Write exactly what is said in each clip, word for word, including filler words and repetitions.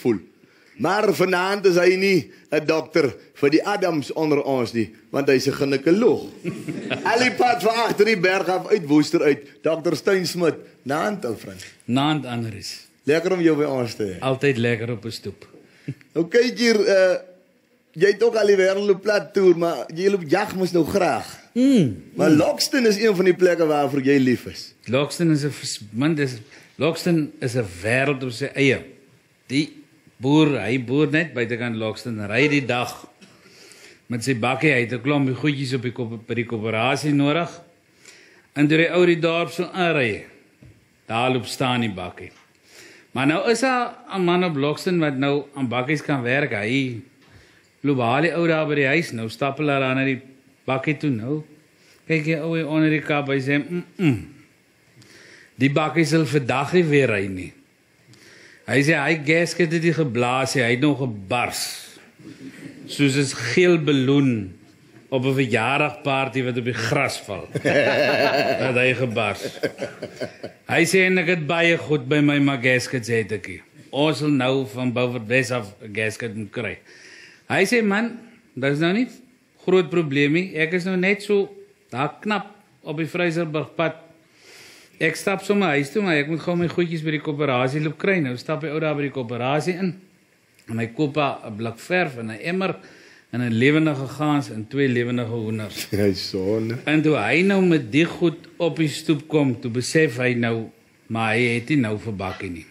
voel. Maar vanaand is hy nie 'n dokter vir die Adams onder ons nie, want hy's 'n ginekoloog. Al die pad van agter die berg af uit Woester uit, dokter Steyn Smit, naand ou vriend. Naand Andries. Lekker om jou by ons te hê. Altyd lekker op 'n stoep. Nou kyk hier, uh, jy het ook al die wêreld op plat toer, maar jy loop jag mos nou graag. Mm. Maar Loxton is een van die plekke waarvoor jy lief is. Loxton is 'n man, dis Loxton is 'n wêreld op sy eie. Die boer, hy boer net buitekant Loxton, ry die dag met sy bakkie, hy het 'n klompie goedjies op die by die koöperasie nodig. En deur die ou die dorp so aanry. Daar loop staan die bakkie. Maar nou is daar 'n man op Loxton wat nou aan bakkies kan werk. Hy loop al die ou daar by die huis, nou stap hulle daar na die bakkie toe nou. Kyk jy ou hier onder die kap, hy sê, mm -mm. Die bakkie sal vandag nie weer ry nie. Hy sê, hy gasket het die geblaas, hy het nog gebars. Soos 'n geel balloon op 'n verjaardagparty wat op die gras val. Dat hy gebars. Hy sê, en ek het baie goed by my, maar gaskets het ek nie. Ons sal nou van Beaufort West af 'n gasket moet kry. Hy sê, man, dat is nou nie groot probleem nie. Ek is nou net so daar knap op die Vryserburgpad. Ek stap sommer huis toe, maar ek moet gou my goedjies by die koöperasie loop kry. Nou stap hy ou daar by die koöperasie in. En hy koop 'n blik verf en 'n emmer en 'n lewendige gans en twee lewendige hoenders. Hy son. En toe hy nou met die goed op die stoep kom, toe besef hy nou, maar hy het nie nou vir bakkie nie.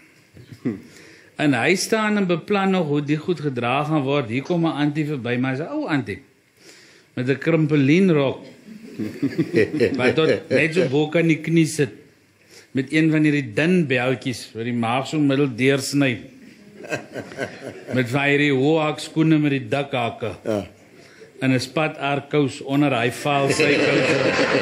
En hy staan en beplan nog hoe die goed gedra gaan word. Hier kom 'n antie verby, maar sy ou antie met 'n krimpelienrok. Wat tot net so bo kan die knie sit. Met een van hierdie dun beltjies wat die maag so middel deursny. Met van hierdie hoë skoene met die dik hakke. Ja. En 'n spat aardkous onder hy vaal sy kouse.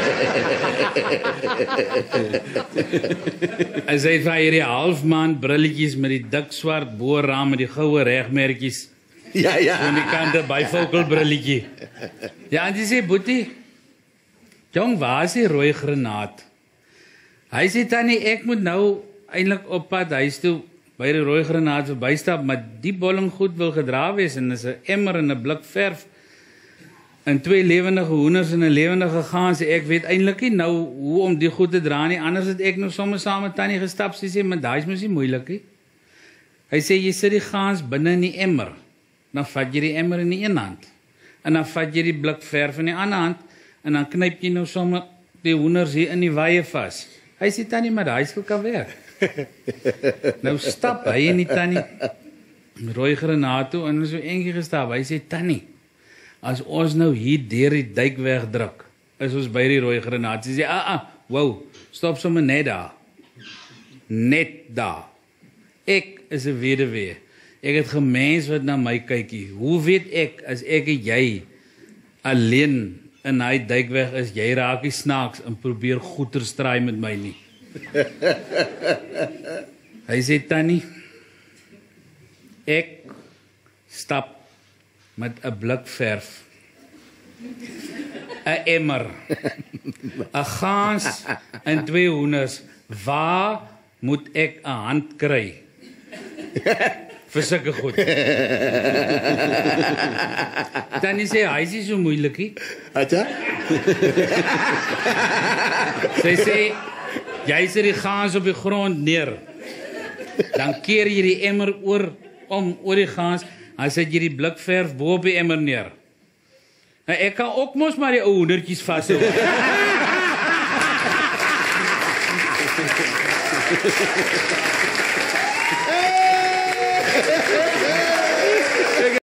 En sy het van hierdie halfmaan brilletjies met die dik swart boorraam met die goue regmerkies. Ja, ja. Aan die kante bifocal brilletjie. Ja, en dis sê boetie. Jong, waar is die rooi granaat? Hy sê tannie, ek moet nou eintlik op pad huis toe by die rooi granaat verbystap, maar die bolling goed wil gedra wees en is 'n emmer en 'n blik verf en twee lewendige hoenders en 'n lewendige gans. Ek weet eintlik nie nou hoe om die goed te dra nie. Anders het ek nou sommer saam met tannie gestap. Sy sê, maar daai's mos nie moeilik nie. Hy sê jy sit die gans binne in die emmer. Dan vat jy die emmer in die een hand en dan vat jy die blik verf in die ander hand en dan knyp jy nou sommer die hoenders hier in die wye vas. Hy sê tannie, maar daai skil kan werk. Nou stap hy in die tannie rooi granaat toe en so eentjie gestap. Hy sê tannie, as ons nou hier deur die duik wegdruk, is ons by die rooi granaat. Sy sê, ah ah, wow, stop sommer net daar. Net daar. Ek is 'n weduwee. Ek het gemens wat na my kykie. Hoe weet ek as ek en jy alleen in hy duikweg is, jy raak die snaaks en probeer goeter straai met my nie. Hy sê tannie, ek stap met 'n blik verf, 'n emmer, 'n gans en twee hoenders. Waar moet ek 'n hand kry? Vir sulke goed. Tannie sê, hy is nie so moeilikie. Atja? Sy sê, jy sit die gans op die grond neer. Dan keer jy die emmer oor, om oor die gans, dan sit jy die blik verf bo op die emmer neer. Nou, ek kan ook mos maar die ou hoendertjies vashou. Hey!